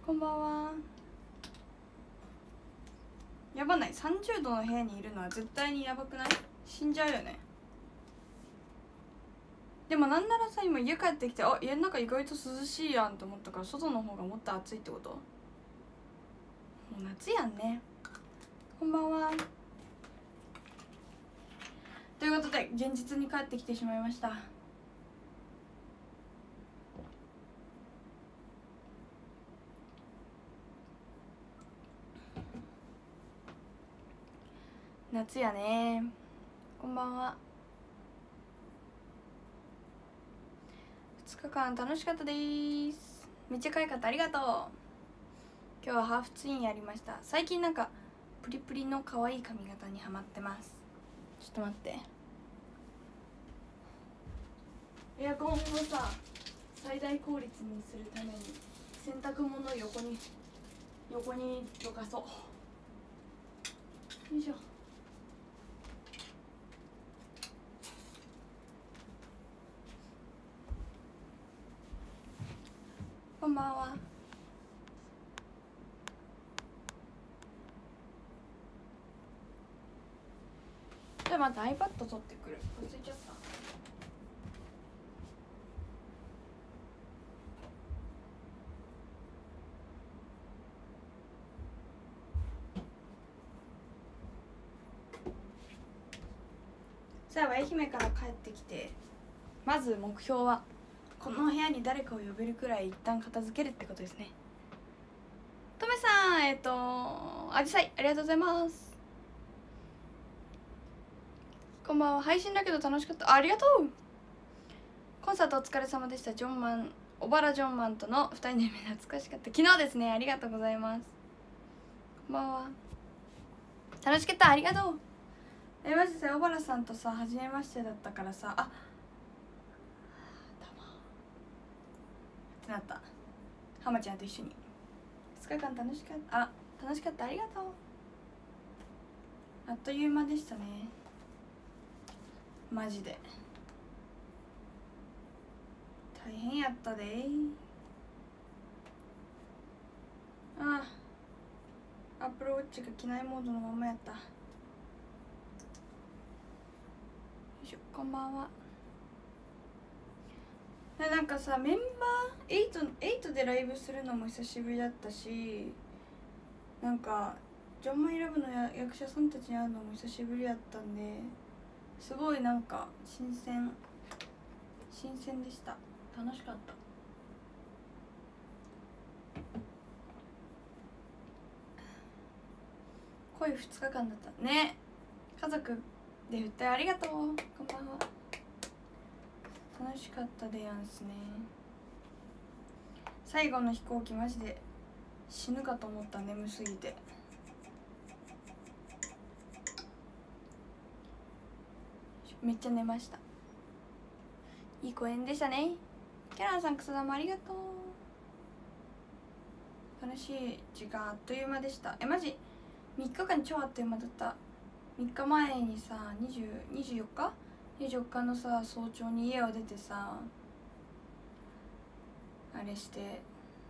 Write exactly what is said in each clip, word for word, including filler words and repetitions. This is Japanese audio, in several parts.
こんばんは。やばない？さんじゅうどの部屋にいるのは絶対にやばくない？死んじゃうよね。でもなんならさ、今家帰ってきて、あ、家の中意外と涼しいやんと思ったから、外の方がもっと暑いってこと？もう夏やんね。こんばんは。ということで現実に帰ってきてしまいました。夏やね。こんばんは。ふつかかん楽しかったです。めっちゃ可愛かった。ありがとう。今日はハーフツインやりました。最近なんかプリプリの可愛い髪型にハマってます。ちょっと待って、エアコンをさ最大効率にするために洗濯物を横に横にどかそう。よいしょ。こんばんは。じゃあまた iPad 取ってくる。忘れちゃった。さあ愛媛から帰ってきて、まず目標はこの部屋に誰かを呼べるくらい一旦片付けるってことですね。とめさん、えっとあじさいありがとうございます。こんばんは。配信だけど楽しかった。 あ, ありがとう。コンサートお疲れ様でした。ジョンマン小原ジョンマンとのふたりの夢懐かしかった。昨日ですね。ありがとうございます。こんばんは。楽しかった。ありがとう。えマジで小原さんとさ初めましてだったからさ、あってなった。浜ちゃんと一緒にふつかかん楽しかった。あ楽しかった。ありがとう。あっという間でしたね。マジで大変やったでー。ああアップルウォッチが機内モードのままやった。よいしょ。こんばんは。なんかさメンバーエイト、エイトでライブするのも久しぶりだったし、なんかジョンマイラブの役者さんたちに会うのも久しぶりだったんで、すごいなんか新鮮新鮮でした。楽しかった。濃いふつかかんだったね。家族でふたりありがとう。こんばんは。楽しかったでやんすね。最後の飛行機マジで死ぬかと思った。眠すぎて。めっちゃ寝ました。いい公演でしたね。キャランさん、草田もありがとう。楽しい時間あっという間でした。えマジみっかかん超あっという間だった。みっかまえにさにじゅう、にじゅうよっかにじゅうよっかのさ早朝に家を出てさあれして、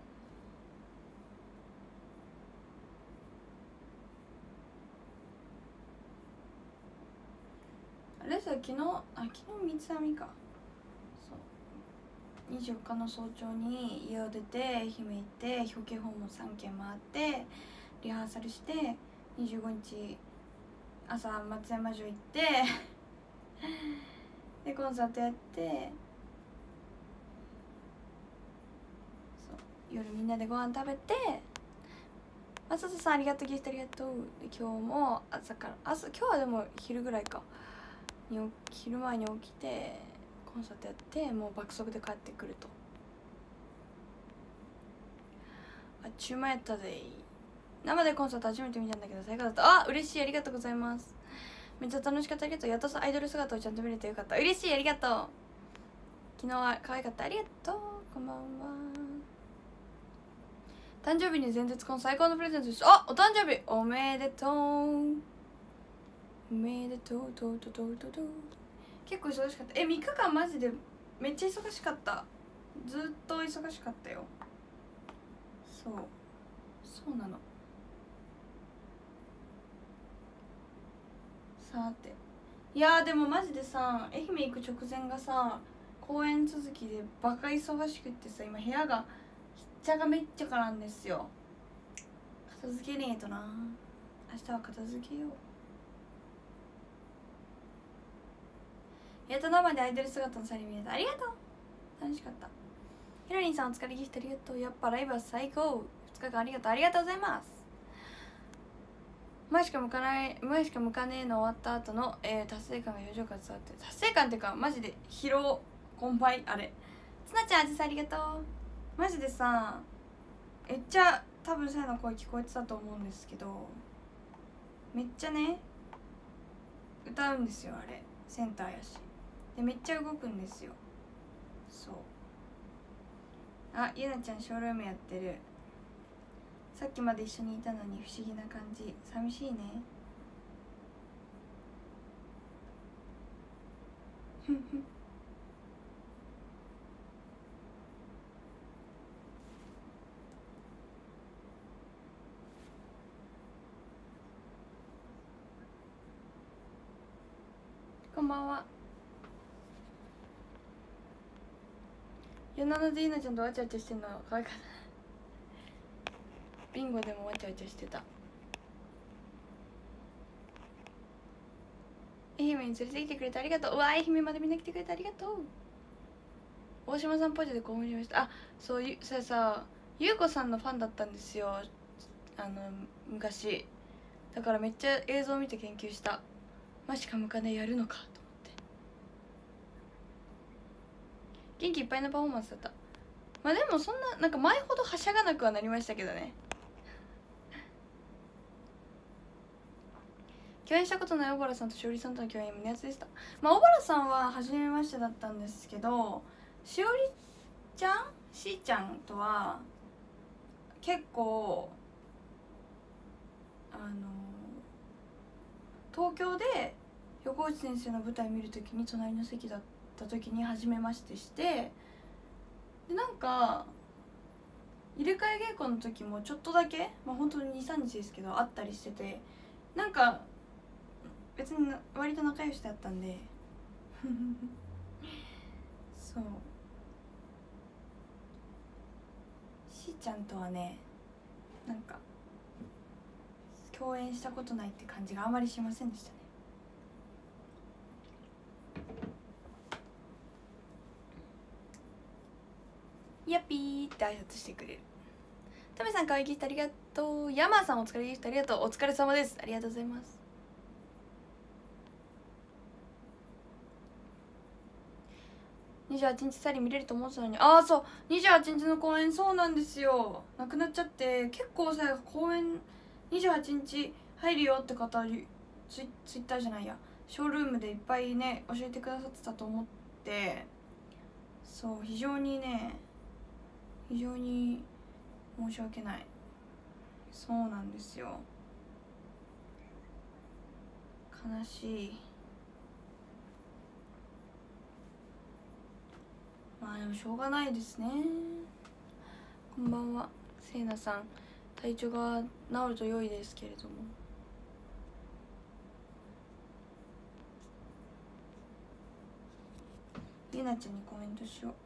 あれさ昨日あ昨日三つ編みか。そうにじゅうよっかの早朝に家を出て愛媛行って表敬訪問さんけん回ってリハーサルして、にじゅうごにち朝松山城行ってでコンサートやって、そう夜みんなでご飯食べて、松田さんありがとう、ギフトありがとう。で今日も朝から朝今日はでも昼ぐらいかに昼前に起きてコンサートやってもう爆速で帰ってくると。あっちゅう間やったぜ。生でコンサート初めて見たんだけど最高だった。あ嬉しい。ありがとうございます。めっちゃ楽しかった。ありがとう。やっとさアイドル姿をちゃんと見れてよかった。嬉しい。ありがとう。昨日は可愛かった。ありがとう。こんばんは。誕生日に前日この最高のプレゼントです。あお誕生日おめでとう。おめでとうとうとうとうとうとう。結構忙しかった。えみっかかんマジでめっちゃ忙しかった。ずっと忙しかったよ。そうそうなの。さて、いやーでもマジでさ、愛媛行く直前がさ公演続きでバカ忙しくってさ、今部屋がひっちゃがめっちゃかなんですよ。片付けねえとな。明日は片付けよう。やっと生でアイドル姿のサリ見れた。ありがとう。楽しかった。ヒロリンさんお疲れギフトありがとう。やっぱライブは最高。ふつかかんありがとう。ありがとうございます。前しか向かない前しか向かねえの終わった後の、えー、達成感が表情から伝わって、達成感っていうかマジで疲労困憊。あれつなちゃんあじさありがとう。マジでさめっちゃ多分さやの声聞こえてたと思うんですけど、めっちゃね歌うんですよ。あれセンターやしでめっちゃ動くんですよ。そう、あ、ゆなちゃんショールームやってる。さっきまで一緒にいたのに不思議な感じ。寂しいね。ふんふん。こんばんは。よなのでゆなちゃんとわちゃわちゃしてんの可愛かった。ビンゴでもわちゃわちゃしてた。愛媛に連れてきてくれてありがとう。うわ、愛媛までみんな来てくれてありがとう。大島さんポジで興奮しました。あ、そういうささゆうこさんのファンだったんですよ、あの昔。だからめっちゃ映像見て研究した。マシカムカネやるのかと思って。元気いっぱいのパフォーマンスだった。まあでもそんななんか前ほどはしゃがなくはなりましたけどね。共演したことない小原さんとしおりさんとの共演胸熱でした。まあ小原さんは初めましてだったんですけど、しおりちゃんしーちゃんとは結構あの東京で横内先生の舞台見るときに隣の席だった時に初めましてして、でなんか入れ替え稽古の時もちょっとだけ、まあ本当ににさんにちですけど会ったりしてて、なんか別に割と仲良しだったんでそう、しーちゃんとはねなんか共演したことないって感じがあまりしませんでしたね。やっぴーって挨拶してくれる。タメさん可愛いギフトありがとう。ヤマーさんお疲れギフトありがとう。お疲れ様です。ありがとうございます。にじゅうはちにちサリ見れると思ってたのに、ああそうにじゅうはちにちの公演そうなんですよ、なくなっちゃって。結構さ公演にじゅうはちにち入るよって方ツイツイッターじゃないやショールームでいっぱいね教えてくださってたと思って、そう非常にね非常に申し訳ない。そうなんですよ、悲しい。まあでもしょうがないですね。こんばんは。せいなさん体調が治ると良いですけれども、ゆなちゃんにコメントしよう。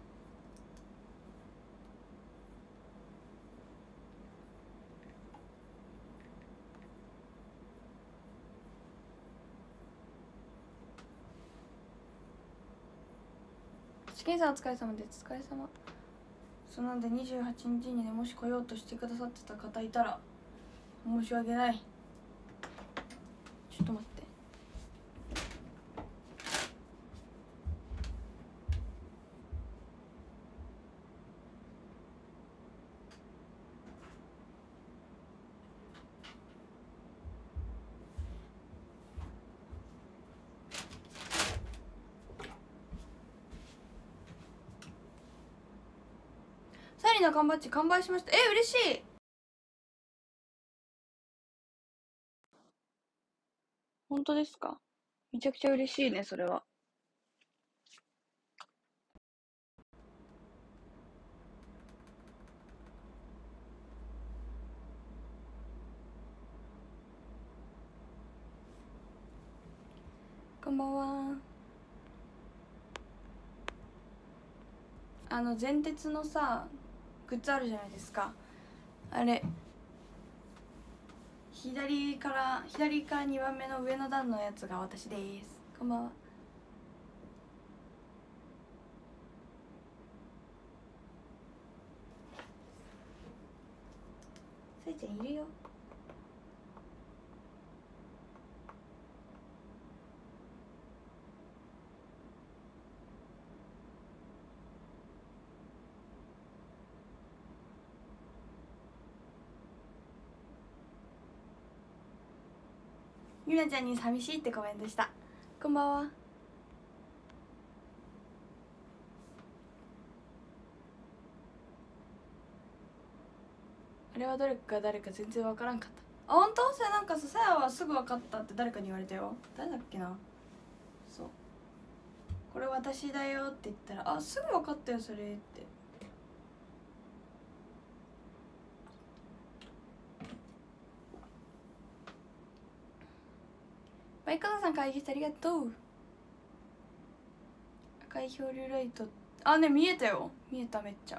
試験さんお疲れ様です。お疲れ様。そうなんでにじゅうはちにちにねもし来ようとしてくださってた方いたら申し訳ない。ちょっと待って。サリの缶バッジ完売しました。え嬉しい。本当ですか。めちゃくちゃ嬉しいねそれは。 こんばんは。あの全鉄のさグッズあるじゃないですか。あれ左から左からにばんめの上の段のやつが私です。こんばんは。さいちゃんいるよ。ゆなちゃんに寂しいってコメントした。こんばんは。あれはどれか誰か全然わからんかった。あ、本当？それなんかさ、さやはすぐ分かったって誰かに言われたよ。誰だっけな。そう、これ私だよって言ったら、あ、すぐ分かったよそれって。バイカーさん会議してありがとう。赤い漂流ライト、あ、ね、見えたよ。見えた、めっちゃ。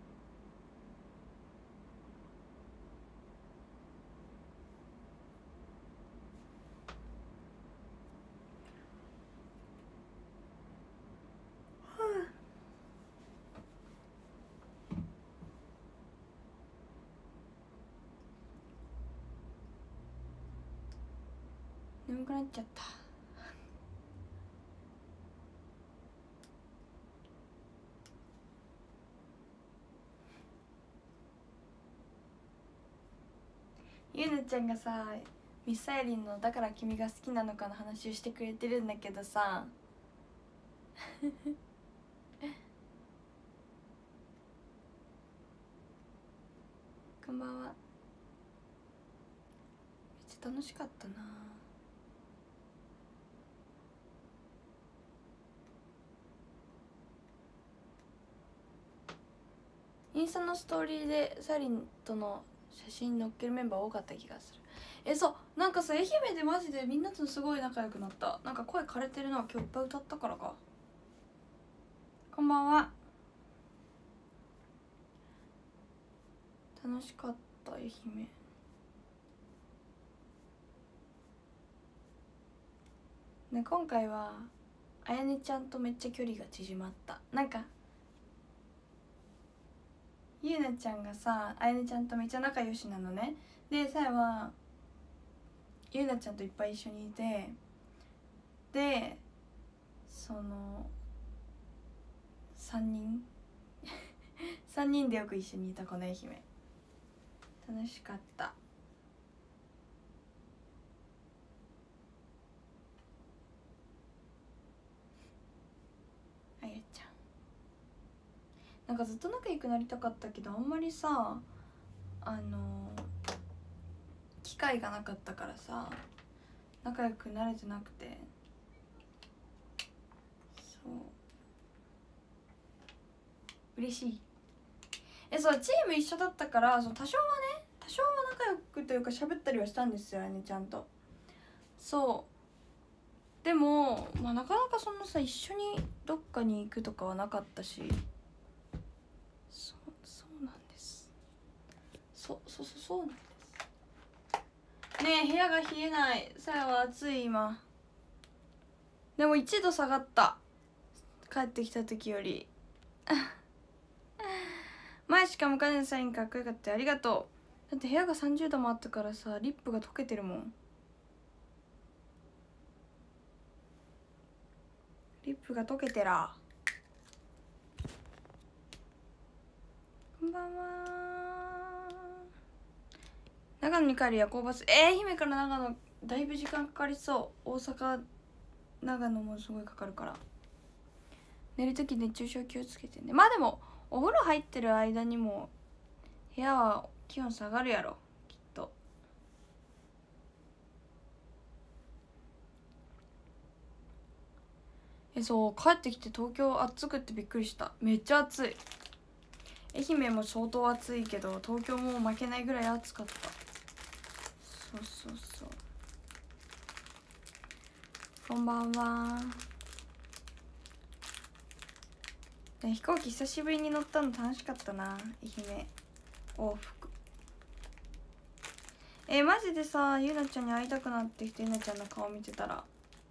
眠くなっちゃった。ゆうなちゃんがさ、ミサイリンの「だから君が好きなのか」の話をしてくれてるんだけどさこんばんは。めっちゃ楽しかったな。インスタのストーリーでサリンとの写真載っけるメンバー多かった気がする。え、そう、なんかさ、愛媛でマジでみんなとすごい仲良くなった。なんか声枯れてるのは今日いっぱい歌ったからか。こんばんは。楽しかった、愛媛。ね、今回はあやねちゃんとめっちゃ距離が縮まった。なんかゆうなちゃんがさ、あやねちゃんとめっちゃ仲良しなのね。で、さやはゆうなちゃんといっぱい一緒にいて、でそのさんにんさんにんでよく一緒にいたこの愛媛。楽しかった。あやちゃんなんかずっと仲良くなりたかったけど、あんまりさ、あの機会がなかったからさ、仲良くなれてなくて。そう嬉しい。え、そう、チーム一緒だったから、その多少はね、多少は仲良くというか喋ったりはしたんですよ、あやねちゃんと。そうでも、まあ、なかなかそんなさ、一緒にどっかに行くとかはなかったし。そうそうなんです。そうそうそうそうなんです。ねえ、部屋が冷えない。さやは暑い今。でもいちど下がった、帰ってきた時より前しかもかねさんかっこよかったよ、ありがとう。だって部屋がさんじゅうどもあったからさ、リップが溶けてるもん。リップが溶けてら。こんばんは。長野に帰る夜行バス。えー、愛媛から長野だいぶ時間かかりそう。大阪長野もすごいかかるから。寝るとき熱中症気をつけてね。まあでもお風呂入ってる間にも部屋は気温下がるやろきっと。え、そう、帰ってきて東京暑くってびっくりした。めっちゃ暑い。愛媛も相当暑いけど東京も負けないぐらい暑かった。そうそうそう。 こんばんは。飛行機久しぶりに乗ったの楽しかったな。愛媛往復。えー、マジでさ、ゆなちゃんに会いたくなってきて、ゆなちゃんの顔見てたら。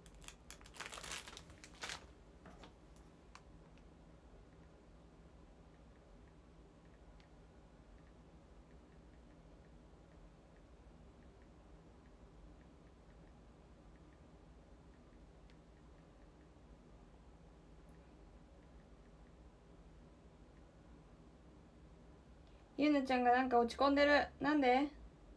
ゆなちゃんがなんか落ち込んでる。なんで？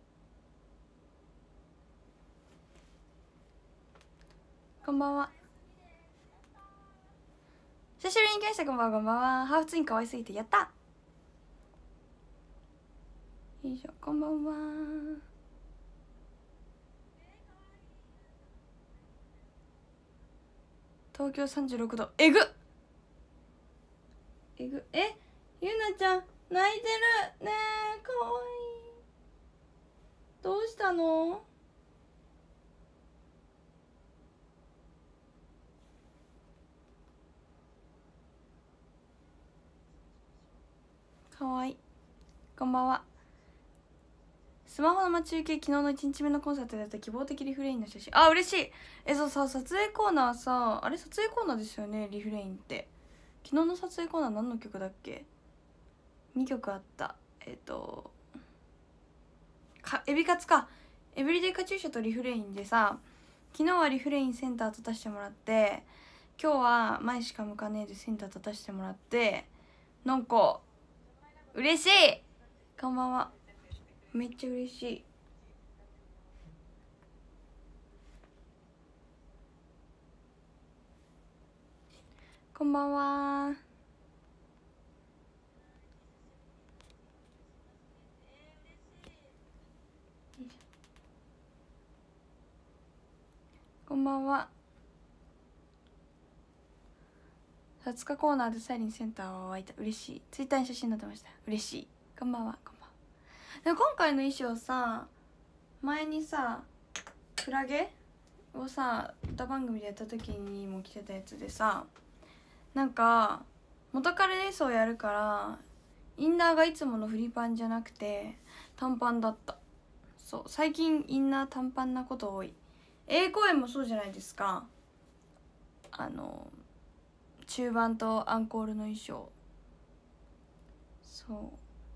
こんばんは。久しぶりに来ました。こんばんは。こんばんは。ハーフツイン可愛すぎてやった。よいしょ。こんばんは。東京さんじゅうろくど。えぐっえぐえゆなちゃん泣いてるねえ。かわいい。どうしたの？かわいい。こんばんは。スマホの待ち受け、昨日のいちにちめのコンサートでやった希望的リフレインの写真。あ、嬉しい。え、そうさ、撮影コーナーさ、あれ撮影コーナーですよね、リフレインって。昨日の撮影コーナー何の曲だっけ？にきょくあった。えっとかエビカツか。エブリデイカチューシャとリフレインでさ、昨日はリフレインセンター立たせてもらって、今日は前しか向かねえでセンター立たせてもらって、なんか嬉しい。こんばんは。めっちゃ嬉しい。こんばんは。こんばんは。さつかコーナーでサイリンセンターは湧いた。嬉しい。ツイッターに写真載ってました。嬉しい。こんばんは。こんばんは。でも今回の衣装さ、前にさクラゲをさ歌番組でやった時にも着てたやつでさ、なんか元カレレースをやるからインナーがいつものフリパンじゃなくて短パンだった。そう、最近インナー短パンなこと多い。A公演もそうじゃないですか。あの中盤とアンコールの衣装。そう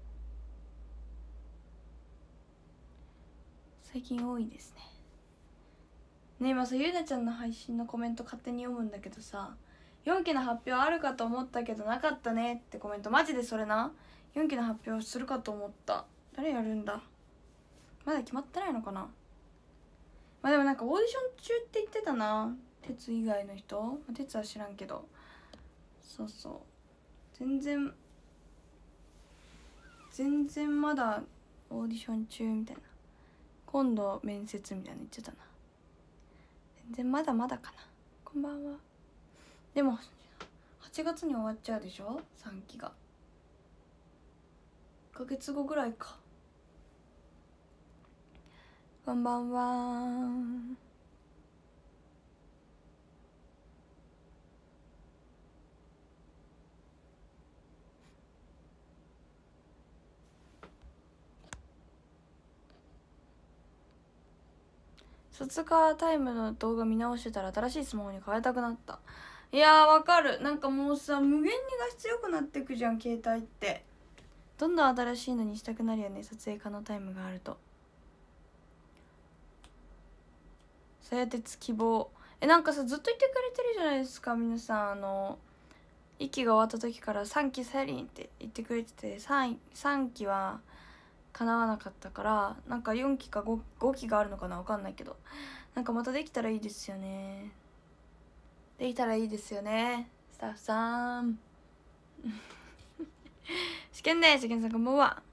最近多いですね。ねえ今さ、ゆうなちゃんの配信のコメント勝手に読むんだけどさ、よんきの発表あるかと思ったけどなかったねってコメント。マジでそれな。よんきの発表するかと思った。誰やるんだ。まだ決まってないのかな。まあでもなんかオーディション中って言ってたな、鉄以外の人。鉄は知らんけど。そうそう、全然全然まだオーディション中みたいな、今度面接みたいな言ってたな。全然まだまだかな。こんばんは。でもはちがつに終わっちゃうでしょ、さんきが。いっかげつごぐらいか。こんばんは。卒カタイムの動画見直してたら新しいスマホに変えたくなった。いやーわかる。なんかもうさ、無限に画質良くなってくじゃん携帯って。どんどん新しいのにしたくなるよね、撮影可能タイムがあると。さや鉄希望。え、なんかさ、ずっと言ってくれてるじゃないですか皆さん。あのいっきが終わった時からさんきさやりんって言ってくれてて、 3, 3期は叶わなかったから、なんかよんきか 5, 5期があるのかな、分かんないけど、なんかまたできたらいいですよね。できたらいいですよねスタッフさん試験です。試験さんこんばんは。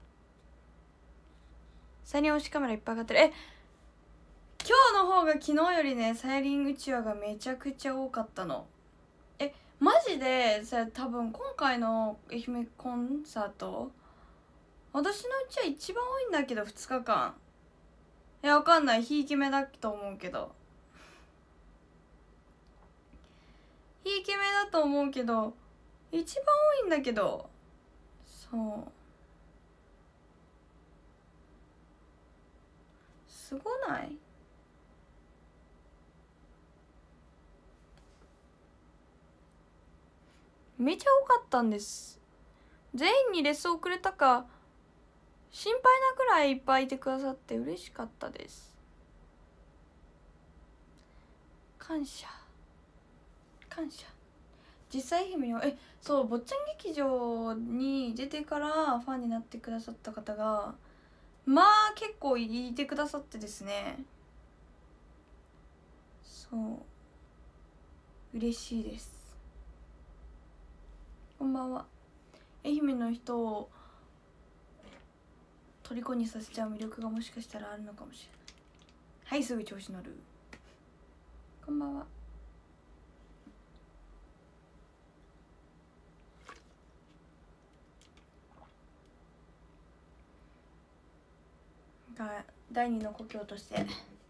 サイリン推しカメラいっぱい上がってる。え、今日の方が昨日よりね、サイリンうちわがめちゃくちゃ多かったの。え、マジでさ、多分今回の愛媛コンサート、私のうちは一番多いんだけど、ふつかかん。いや、わかんない、ひいき目だと思うけど。 ひいき目だと思うけど一番多いんだけど、そうすごない？めちゃ多かったんです。全員にレスをくれたか心配なくらいいっぱいいてくださって嬉しかったです。感謝感謝。実際愛媛をえそう坊ちゃん劇場に出てからファンになってくださった方がまあ結構いてくださってですね、そう嬉しいです。こんばんは。愛媛の人を虜にさせちゃう魅力がもしかしたらあるのかもしれない。はい、すぐ調子乗る。こんばんは。が第二の故郷として愛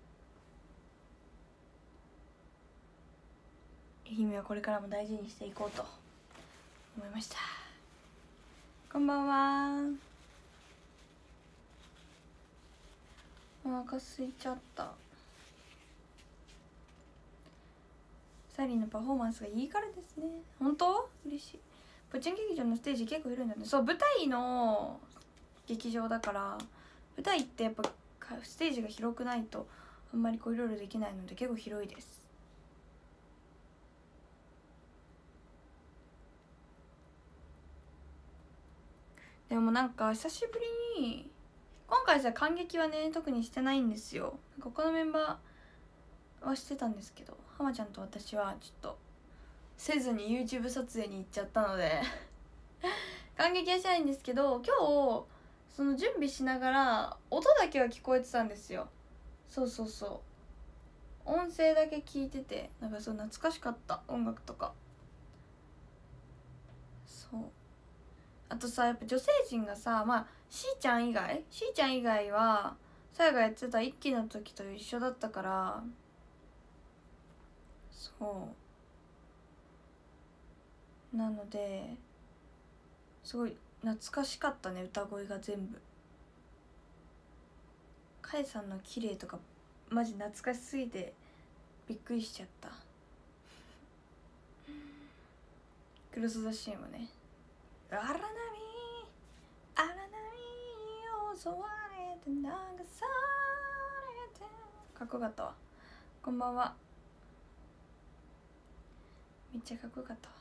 媛はこれからも大事にしていこうと思いました。こんばんは。お腹空いちゃった。サリーのパフォーマンスがいいからですね。本当嬉しい。ぽちゃん劇場のステージ結構広いんだね。そう舞台の劇場だから、舞台ってやっぱステージが広くないとあんまりこういろいろできないので結構広いです。でもなんか久しぶりに今回さ感激はね特にしてないんですよ。他のメンバーはしてたんですけど、浜ちゃんと私はちょっとせずに YouTube 撮影に行っちゃったので感激はしてないんですけど、今日その準備しながら音だけは聞こえてたんですよ。そうそうそう、音声だけ聞いててなんかそう懐かしかった、音楽とか。そうあとさやっぱ女性陣がさ、まあしーちゃん以外しーちゃん以外はさやがやってた一期の時と一緒だったから、そうなのですごい懐かしかったね、歌声が全部。かえさんの綺麗とかマジ懐かしすぎてびっくりしちゃった。クロスザシーンもね、荒波荒波襲われて流されて、かっこよかったわ。こんばんは。めっちゃかっこよかったわ。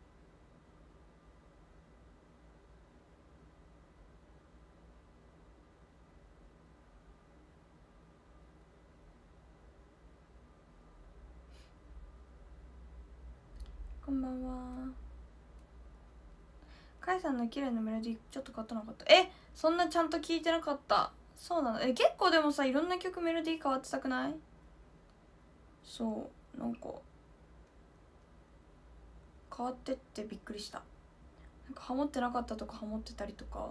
こんばんは。かいさんの綺麗なメロディーちょっと変わってなかった？え、そんなちゃんと聞いてなかった。そうなの？え、結構でもさいろんな曲メロディー変わってたくない？そうなんか変わってってびっくりした。なんかハモってなかったとかハモってたりとか、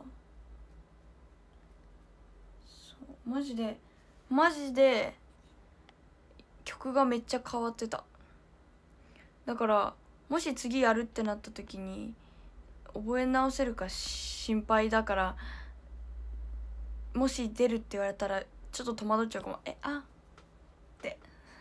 そうマジでマジで曲がめっちゃ変わってた。だからもし次やるってなった時に覚え直せるか心配だから、もし出るって言われたらちょっと戸惑っちゃうかも。えあって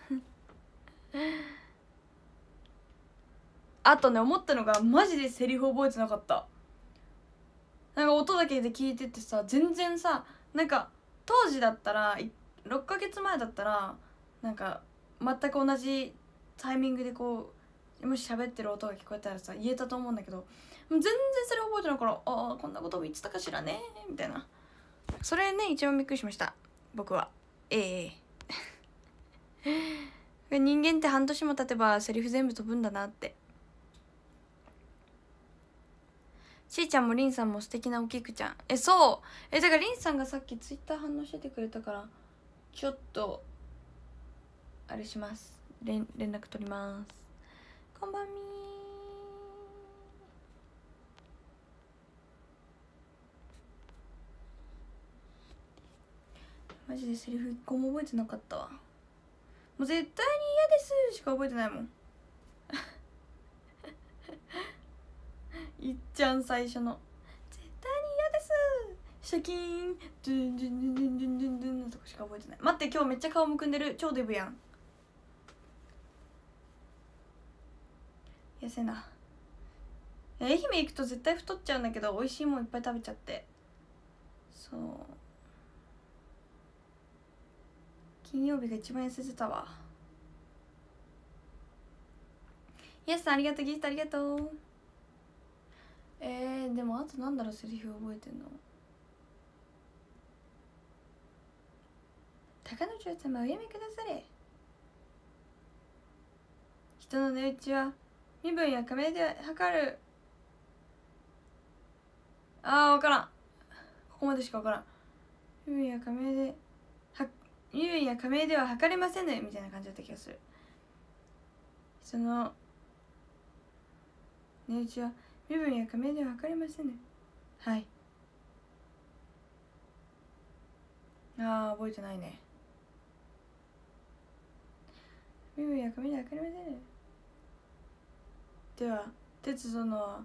あとね思ったのがマジでセリフ覚えてなかった。なんか音だけで聞いててさ全然さ、なんか当時だったらろっかげつまえだったらなんか全く同じタイミングでこうもし喋ってる音が聞こえたらさ言えたと思うんだけど、全然それ覚えてないから、ああこんなことも言ってたかしらねみたいな。それね一番びっくりしました僕は。ええ人間って半年も経てばセリフ全部飛ぶんだなって。しーちゃんもりんさんも素敵なおきくちゃん。えそうえだからりんさんがさっきツイッター反応しててくれたからちょっとあれします、連連絡取ります。こんばんみー。マジでセリフ一個も覚えてなかったわ。もう絶対に嫌ですしか覚えてないもんちゃん最初の絶対に嫌ですシャキーンドゥンドゥンドゥンドゥンドゥンドゥンのとこしか覚えてない。待って、今日めっちゃ顔むくんでる。超デブやん。痩せな。愛媛行くと絶対太っちゃうんだけど、美味しいもんいっぱい食べちゃって。そう、金曜日が一番痩せてたわ。イエスさんありがとう。ギフトありがとう。えー、でもあとなんだろう、セリフ覚えてんの。高野町様おやめくだされ。人の値打ちは身分や金で測る。あー分からん、ここまでしか分からん。身分や金では身分や金では測れませぬみたいな感じだった気がする。その値打ちは身分や金では測れませぬ。はい。あー覚えてないね。身分や金では測れませぬ。では鉄殿は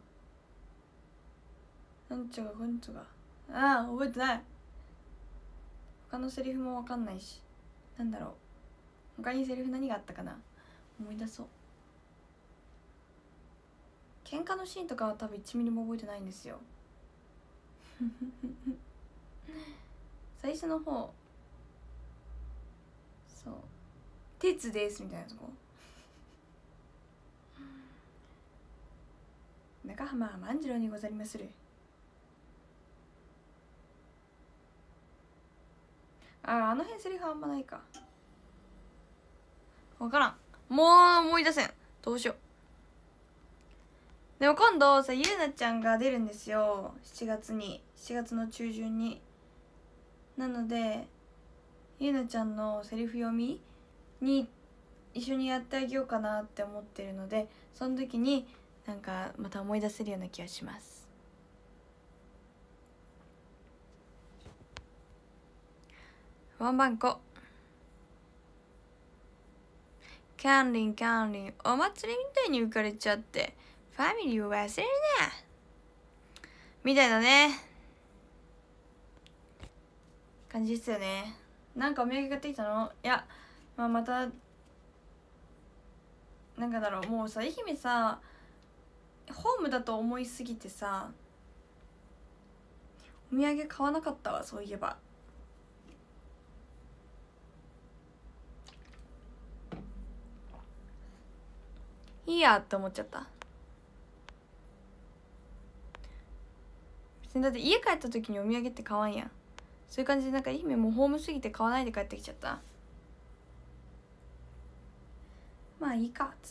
なんちゃがこんちゃが、ああ覚えてない。他のセリフも分かんないし、なんだろう、他にセリフ何があったかな、思い出そう。喧嘩のシーンとかは多分いちミリも覚えてないんですよ最初の方、そう「鉄です」みたいなとこ中浜万次郎にござりまする。ああ、あの辺セリフあんまないか。分からん、もう思い出せん。どうしよう。でも今度さ、ゆうなちゃんが出るんですよ、しちがつに。しちがつの中旬に。なのでゆうなちゃんのセリフ読みに一緒にやってあげようかなって思ってるので、その時になんかまた思い出せるような気がします。ワンバンコキャンリンキャンリンお祭りみたいに浮かれちゃってファミリーを忘れるなみたいなね感じですよね。なんかお土産買ってきたの？いや、まあ、またなんかだろう、もうさ愛媛さホームだと思いすぎてさお土産買わなかったわ、そういえば。いいやって思っちゃった。別にだって家帰った時にお土産って買わんやん。そういう感じでなんか愛媛もうホームすぎて買わないで帰ってきちゃった。まあいいかっつって。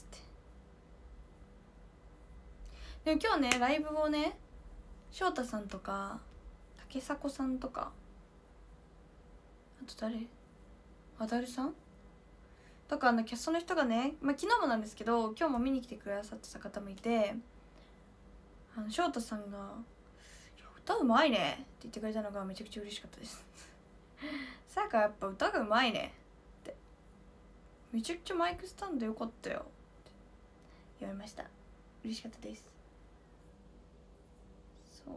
でも今日ねライブをね翔太さんとか竹迫さんとかあと誰あだるさんとかあのキャストの人がね、まあ、昨日もなんですけど今日も見に来てくださってた方もいて、あの翔太さんが「歌うまいね」って言ってくれたのがめちゃくちゃ嬉しかったですさやかやっぱ歌がうまいねってめちゃくちゃマイクスタンドよかったよって言われました。嬉しかったです。そう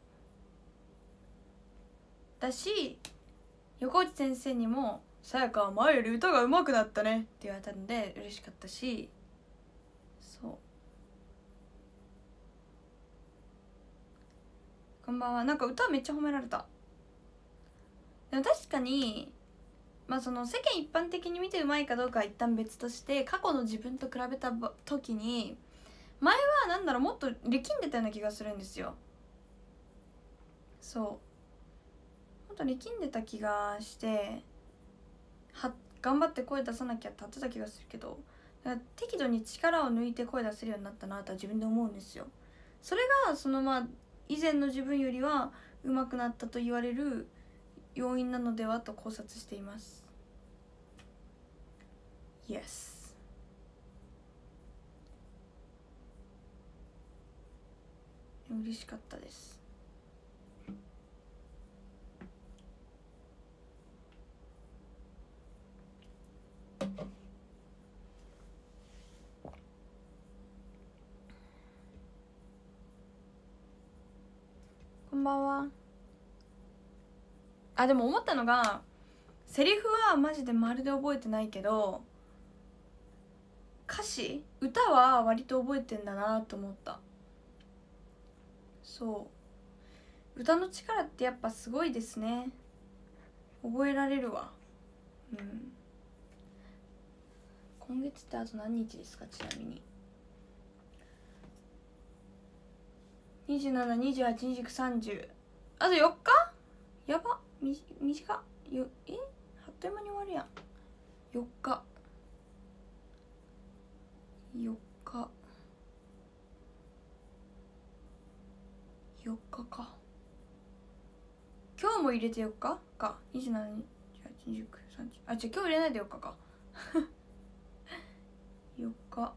だし横内先生にも「さやかは前より歌が上手くなったね」って言われたので嬉しかったし、そうこんばんは。なんか歌めっちゃ褒められた。でも確かにまあその世間一般的に見てうまいかどうかは一旦別として、過去の自分と比べた時に前はなんだろうもっと力んでたような気がするんですよ。そうもっと力んでた気がしては頑張って声出さなきゃって立ってた気がするけど、適度に力を抜いて声出せるようになったなとは自分で思うんですよ。それがそのまあ以前の自分よりは上手くなったと言われる要因なのではと考察しています。 Yes。 嬉しかったです。 ばんは。あ、でも思ったのが、セリフはマジでまるで覚えてないけど、歌詞歌は割と覚えてんだなと思った。そう、歌の力ってやっぱすごいですね。覚えられるわ。うん。今月ってあと何日ですか、ちなみに。にじゅうなな、にじゅうはち、にじゅうきゅう、さんじゅう。あとよっか。やば、み短っよ。えあっという間に終わるやん。よっかよっかよっかか。今日も入れてよっかか。にじゅうなな、にじゅうはち、にじゅうきゅう、さんじゅう。あ、じゃあ今日入れないでよっかかよっか。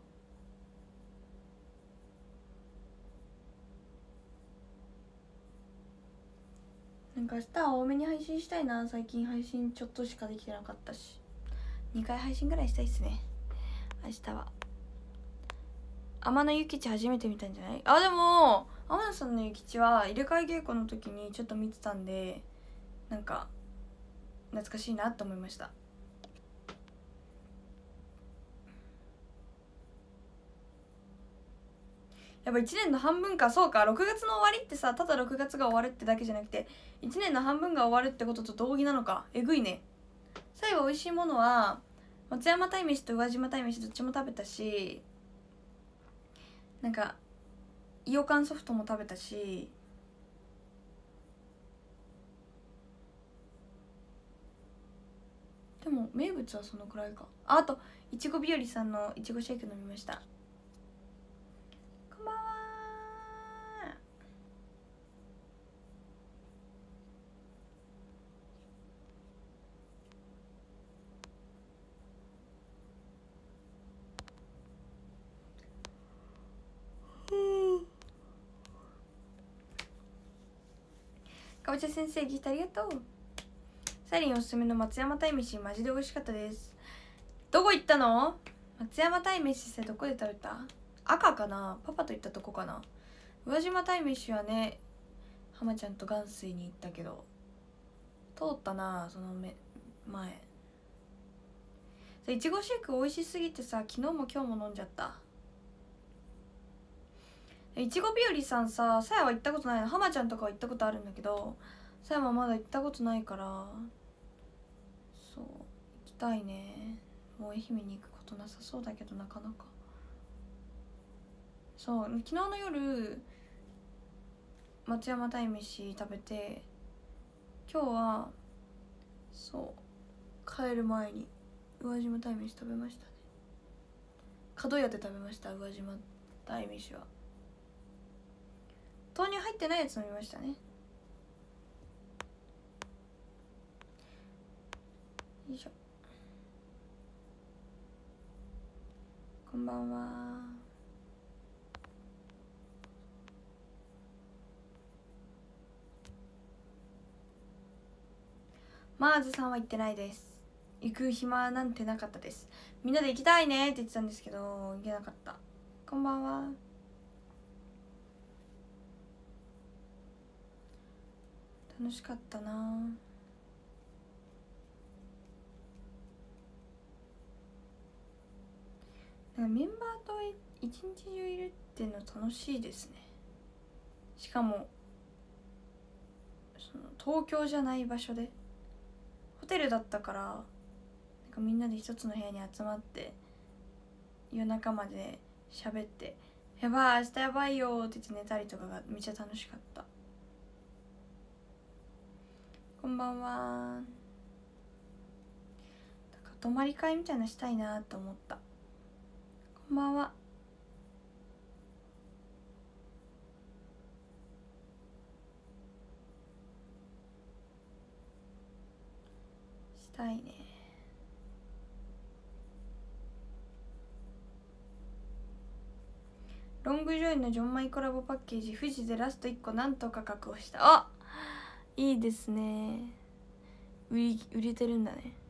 なんか明日は多めに配信したいな。最近配信ちょっとしかできてなかったし、にかい配信ぐらいしたいっすね明日は。天野ゆきち初めて見たんじゃない？あ、でも天野さんのゆきちは入れ替え稽古の時にちょっと見てたんで、なんか懐かしいなと思いました。やっぱいちねんの半分か。そうか、ろくがつの終わりってさ、ただろくがつが終わるってだけじゃなくていちねんの半分が終わるってことと同義なのか。えぐいね。最後美味しいものは松山鯛めしと宇和島鯛めしどっちも食べたし、なんかいよかんソフトも食べたし、でも名物はそのくらいか。あ、あといちご日和さんのいちごシェイク飲みました。こんばんは。かぼちゃ先生ギフトありがとう。サリンおすすめの松山鯛めしマジで美味しかったです。どこ行ったの？松山鯛めしってどこで食べた？赤かな？パパと行ったとこかな。宇和島鯛めしはね、浜ちゃんと元水に行ったけど通ったな。そのめ前いちごシェイク美味しすぎてさ、昨日も今日も飲んじゃった。いちご日和さんさ、さやは行ったことないの。浜ちゃんとかは行ったことあるんだけど、さやはまだ行ったことないから、そう行きたいね。もう愛媛に行くことなさそうだけど、なかなか。そう昨日の夜松山鯛めし食べて、今日はそう帰る前に宇和島鯛めし食べましたね。角屋で食べました。宇和島鯛めしは豆乳入ってないやつ飲みましたね。よいしょ。こんばんは。マーズさんは行ってないです。行く暇なんてなかったです。みんなで行きたいねって言ってたんですけど行けなかった。こんばんは。楽しかったな。なんかメンバーと一日中いるっていうの楽しいですね。しかもその東京じゃない場所で、ホテルだったから、なんかみんなで一つの部屋に集まって夜中まで喋って、やばい明日やばいよって言って寝たりとかがめっちゃ楽しかった。こんばんは。なんか泊まり会みたいなしたいなと思った。こんばんは。したいね。ロングジョイのジョンマイコラボパッケージ、富士でラストいっこなんとか確保した。あ、いいですね。売り売れてるんだね。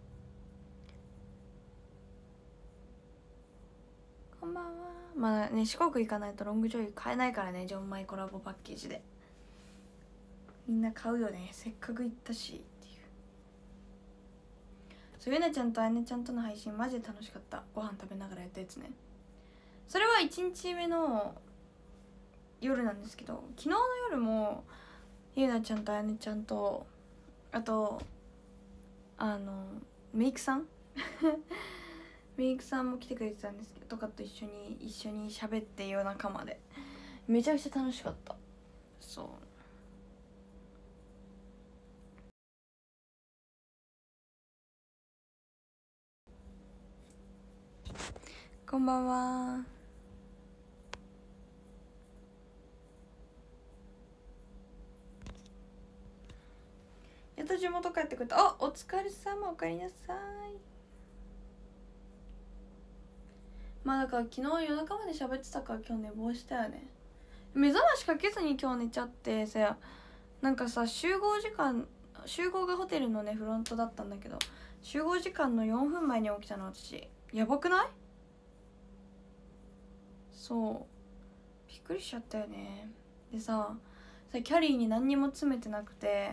こんばんは。まあね、四国行かないとロングジョイ買えないからね、ジョンマイコラボパッケージで。 みんな買うよね、せっかく行ったしっていう。そう、ゆなちゃんとあやねちゃんとの配信マジで楽しかった。ご飯食べながらやったやつね。それはいちにちめの夜なんですけど、昨日の夜もゆなちゃんとあやねちゃんと、あとあのメイクさんメイクさんも来てくれてたんですけどとかと一緒に一緒に喋って夜中までめちゃくちゃ楽しかった。そう、こんばんは。やっと地元帰ってくれた。あ、お疲れ様、おかえりなさい。まあだから昨日夜中まで喋ってたから今日寝坊したよね。目覚ましかけずに今日寝ちゃってさ、なんかさ、集合時間集合がホテルのねフロントだったんだけど、集合時間のよんぷんまえに起きたの私。やばくない？そうびっくりしちゃったよね。でさ、さキャリーに何にも詰めてなくて、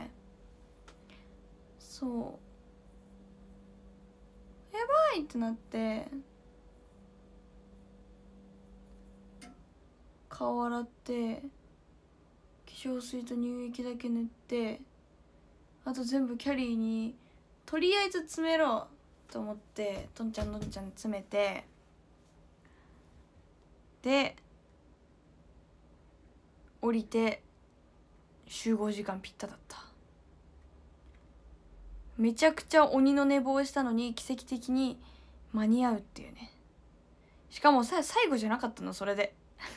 そうやばいってなって、顔洗って化粧水と乳液だけ塗って、あと全部キャリーにとりあえず詰めろと思ってとんちゃんのんちゃん詰めて、で降りて集合時間ぴっただった。めちゃくちゃ鬼の寝坊したのに奇跡的に間に合うっていうね。しかもさ、最後じゃなかったの。それで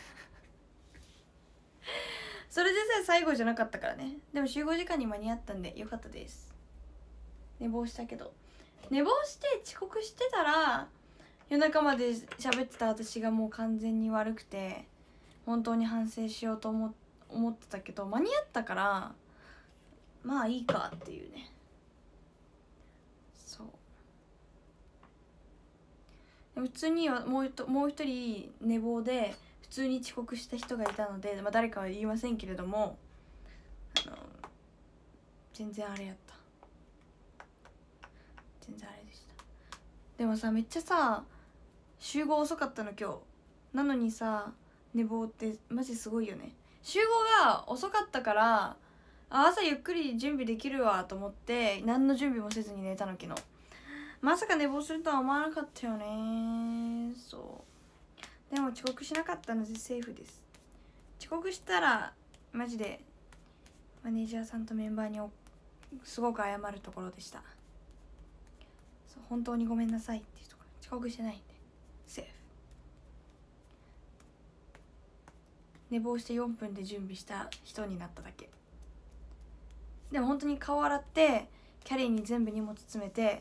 それでさ、最後じゃなかったからね。でも集合時間に間に合ったんでよかったです。寝坊したけど、寝坊して遅刻してたら夜中まで喋ってた私がもう完全に悪くて本当に反省しようと思思ってたけど、間に合ったからまあいいかっていうね。そうでも普通にはもうもう一人寝坊で普通に遅刻した人がいたので、まあ、誰かは言いませんけれども、あの全然あれやった全然あれでした。でもさ、めっちゃさ集合遅かったの今日なのにさ、寝坊ってマジすごいよね。集合が遅かったから朝ゆっくり準備できるわと思って何の準備もせずに寝たの昨日。まさか寝坊するとは思わなかったよね。そうでも遅刻しなかったのでセーフです。遅刻したらマジでマネージャーさんとメンバーにすごく謝るところでした。そう本当にごめんなさいっていうところ。遅刻してないんでセーフ。寝坊してよんぷんで準備した人になっただけ。でも本当に顔洗ってキャリーに全部荷物詰めて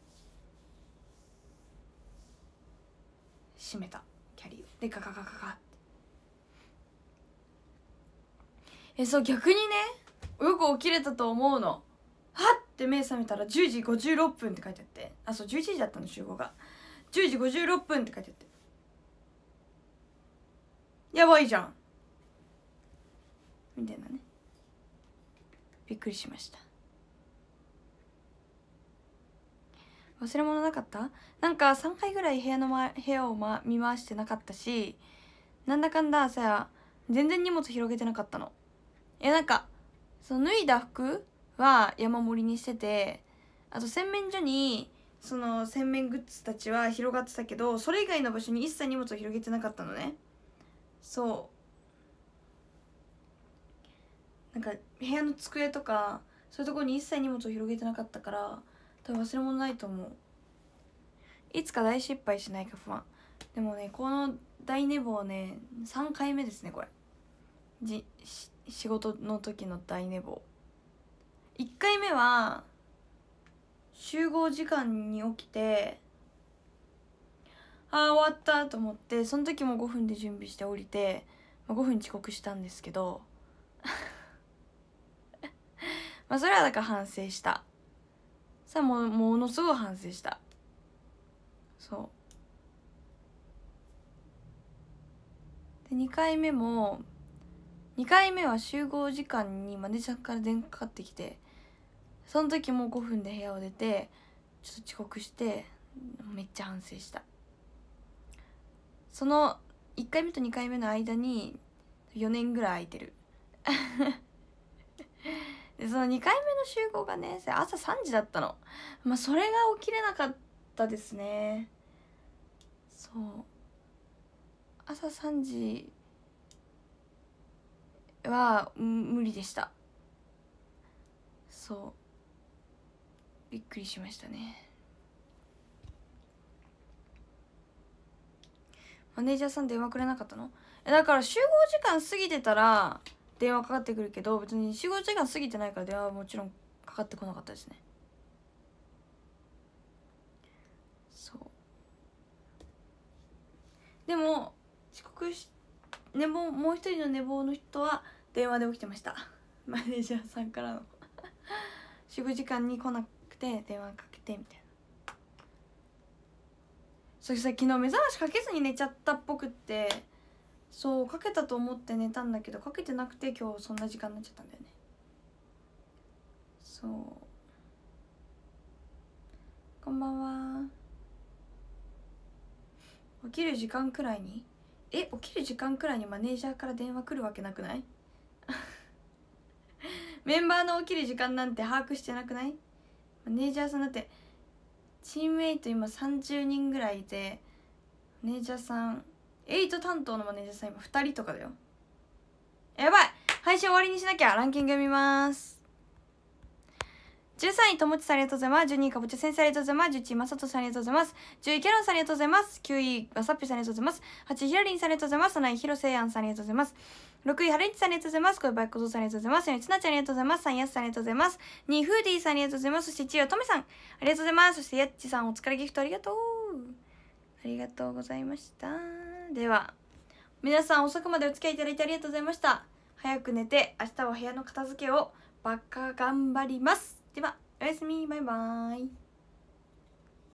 閉めたキャリーを。でガガガガガってえそう逆にね、よく起きれたと思うの。はって目覚めたらじゅうじごじゅうろっぷんって書いてあって、あそうじゅういちじだったの集合が。じゅうじごじゅうろっぷんって書いてあって、やばいじゃんみたいなね。びっくりしました。忘れ物なかった？なんかさんかいぐらい部屋の、ま、部屋を、ま、見回してなかったし、なんだかんださ全然荷物広げてなかったの。いやなんかその脱いだ服は山盛りにしてて、あと洗面所にその洗面グッズたちは広がってたけど、それ以外の場所に一切荷物を広げてなかったのね。そうなんか部屋の机とかそういうところに一切荷物を広げてなかったから多分忘れ物ないと思う。いつか大失敗しないか不安。でもねこの大寝坊ねさんかいめですねこれ。じ仕事の時の大寝坊。いっかいめは集合時間に起きて、あー終わったと思って、その時もごふんで準備して降りて、まあ、ごふん遅刻したんですけどまあそれはだから反省した。さあもうものすごい反省した。そうでにかいめもにかいめは集合時間にマネージャーから電話かかってきて、その時もうごふんで部屋を出てちょっと遅刻して、めっちゃ反省した。そのいっかいめとにかいめの間によねんぐらい空いてるでそのにかいめの集合がね朝さんじだったの。まあそれが起きれなかったですね。そう朝さんじは無理でした。そうびっくりしましたね。マネージャーさん電話くれなかったの？だから集合時間過ぎてたら電話かかってくるけど、別に集合時間過ぎてないから電話はもちろんかかってこなかったですね。そうでも遅刻し寝坊もう一人の寝坊の人は電話で起きてましたマネージャーさんからの集合時間に来なくて電話かけてみたいな。そしてさ、昨日目覚ましかけずに寝ちゃったっぽくって、そうかけたと思って寝たんだけどかけてなくて、今日そんな時間になっちゃったんだよね。そうこんばんは。起きる時間くらいにえ起きる時間くらいにマネージャーから電話来るわけなくないメンバーの起きる時間なんて把握してなくない？マネージャーさんだってチームメイト今さんじゅうにんぐらいいて、マネージャーさんエイト担当のマネージャーさん今ふたりとかだよ。やばい、配信終わりにしなきゃ。ランキング見ます。じゅうさんいともちさんありがとうございます。じゅうにいかぼちゃ先生ありがとうございます。じゅういちいまさとさんありがとうございます。じゅういキャロンさんありがとうございます。きゅういわさっぴさんありがとうございます。はちいひらりんさんありがとうございます。なないひろせいあんさんありがとうございます。ろくいはるいちさんありがとうございます。ごいばいこぞさんありがとうございます。よんいつなちゃんありがとうございます。さんやすさんありがとうございます。にいフーディーさんありがとうございます。そしていちいおとめさんありがとうございます。そしてやっちさんお疲れギフトありがとう。ありがとうございました。では皆さん遅くまでお付き合いいただいてありがとうございました。早く寝て明日は部屋の片付けをばっか頑張ります。ではおやすみ、バイバーイ。